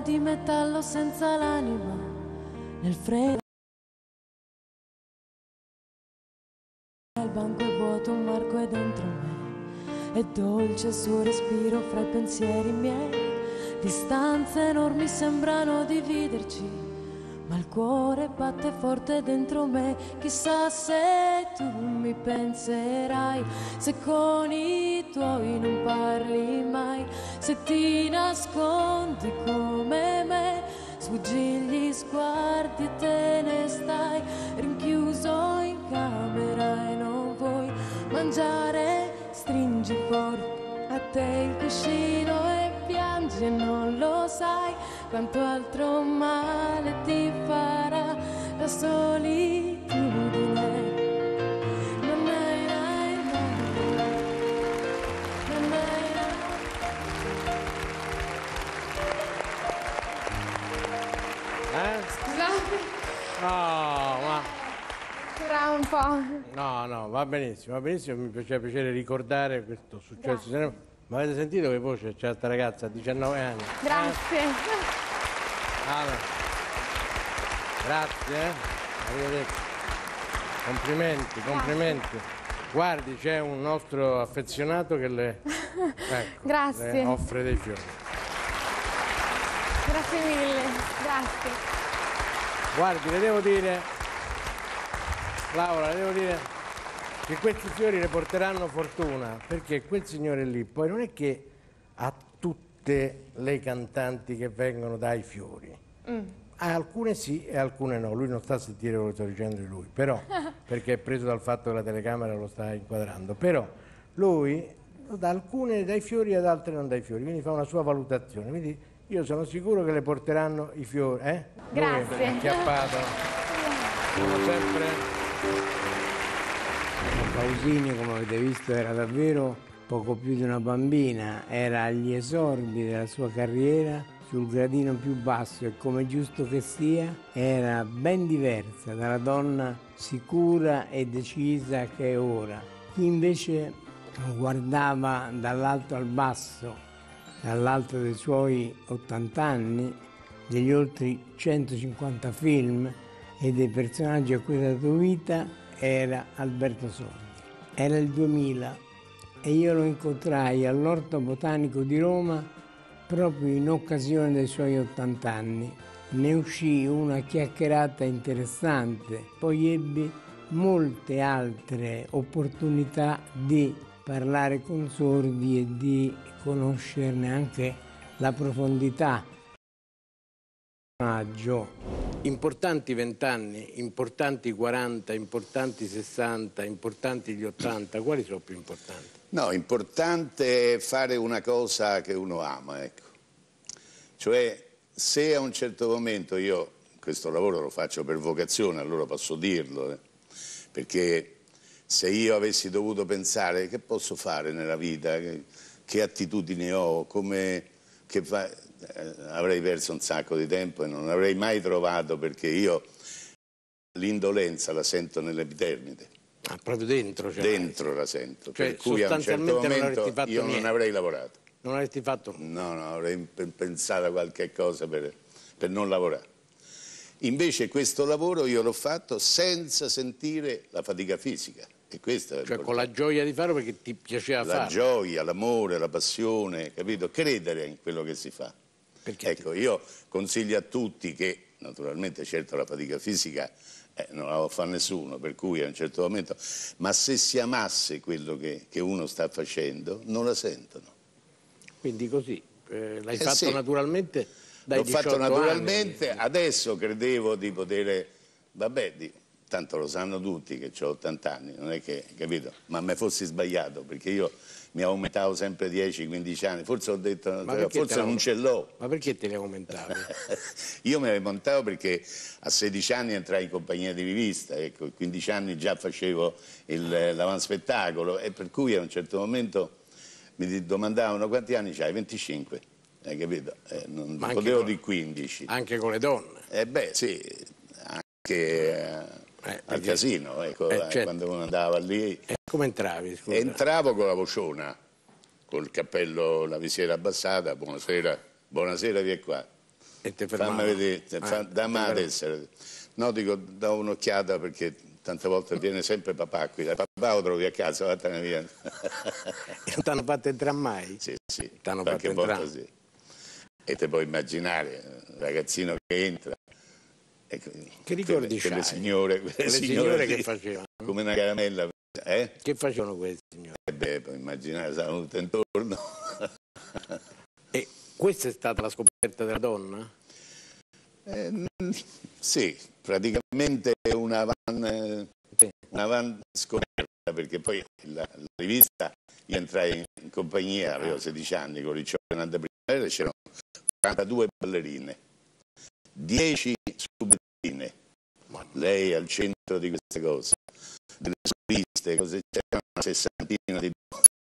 di metallo senza l'anima nel freddo. Il banco è vuoto, un marco è dentro me, è dolce il suo respiro fra i pensieri miei. Distanze enormi sembrano dividerci, ma il cuore batte forte dentro me. Chissà se tu mi penserai, se con i tuoi non parli mai, se ti nascondi come me, sfuggi gli sguardi e te ne stai rinchiuso in camera e non vuoi mangiare. Stringi forte a te il cuscino e piangi e non lo sai quanto altro male ti farà la solitudine. Scusate. No, ma... Era un po'... No, va benissimo, mi faceva piacere ricordare questo successo. Ma avete sentito che voce c'è questa ragazza a 19 anni? Grazie. Allora. Grazie, arrivederci. Complimenti. Guardi, c'è un nostro affezionato che le, Grazie. le offre dei fiori. Grazie mille, grazie. Guardi, le devo dire, Laura, che questi fiori le porteranno fortuna, perché quel signore lì poi non è che a tutte le cantanti che vengono dai fiori. A alcune sì e alcune no. Lui non sta a sentire quello che sto dicendo di lui, però, perché è preso dal fatto che la telecamera lo sta inquadrando, però lui da alcune dai fiori ad altre non dai fiori, quindi fa una sua valutazione. Quindi io sono sicuro che le porteranno i fiori. Grazie. Lui è acchiappato. Sono sempre... Pausini, come avete visto, era davvero poco più di una bambina, era agli esordi della sua carriera, sul gradino più basso e, come giusto che sia, era ben diversa dalla donna sicura e decisa che è ora. Chi invece guardava dall'alto al basso, dall'alto dei suoi 80 anni, degli oltre 150 film e dei personaggi a cui ha dato vita, era Alberto Sordi. Era il 2000 e io lo incontrai all'Orto Botanico di Roma proprio in occasione dei suoi 80 anni. Ne uscì una chiacchierata interessante, poi ebbi molte altre opportunità di parlare con Sordi e di conoscerne anche la profondità. Importanti 20 anni, importanti 40, importanti 60, importanti gli 80, quali sono più importanti? No, importante è fare una cosa che uno ama, ecco. Cioè, se a un certo momento io questo lavoro lo faccio per vocazione, allora posso dirlo, perché se io avessi dovuto pensare che posso fare nella vita, che attitudini ho, avrei perso un sacco di tempo e non avrei mai trovato, perché io l'indolenza la sento nell'epitermite. Ah, proprio dentro? Cioè, dentro la sento, cioè, per cui a un certo momento io niente. non avrei lavorato. Non avresti fatto? No, avrei pensato a qualche cosa per non lavorare. Invece questo lavoro io l'ho fatto senza sentire la fatica fisica. E questo è con la gioia di farlo perché ti piaceva farlo. La gioia, l'amore, la passione, capito? Credere in quello che si fa. Perché ecco, io consiglio a tutti che, naturalmente, certo la fatica fisica non la fa nessuno, per cui a un certo momento, ma se si amasse quello che uno sta facendo, non la sentono. Quindi così, l'hai fatto sì. Naturalmente dai 18 anni? L'ho fatto naturalmente, adesso credevo di poter, tanto lo sanno tutti che ho 80 anni, non è che, capito? Ma me fossi sbagliato, perché io mi aumentavo sempre 10-15 anni, forse ho detto, forse non ce l'ho. Ma perché te li aumentavi? Io me li aumentavo perché a 16 anni entrai in compagnia di rivista, ecco, a 15 anni già facevo l'avanspettacolo, e per cui a un certo momento mi domandavano quanti anni c'hai? 25, hai capito? Non potevo di 15. Anche con le donne? Sì, anche al casino, ecco, certo. Quando uno andava lì. Come entravi? Scusa. Entravo con la vociona, col cappello, la visiera abbassata, buonasera, via qua. E te fammi fermava. vedere, dammi la tessera. No, dico, do un'occhiata perché tante volte viene sempre papà qui. Papà lo trovi a casa, vattene via. Non ti hanno fatto entrare mai? Sì, T'hanno qualche fatto volta entrare. sì. E te puoi immaginare, un ragazzino che entra. Ecco, Che ricordi quelle c'hai? signore, Le signore che sì, facevano? come una caramella. Che facevano questi signori? Puoi immaginare, stavano tutte intorno. E questa è stata la scoperta della donna? Sì, praticamente una van scoperta, perché poi la rivista, io entrai in compagnia, avevo 16 anni, con Riccione Nanda Primavera, c'erano 42 ballerine, 10 subballerine, lei al centro di queste cose, delle soliste, c'erano una sessantina di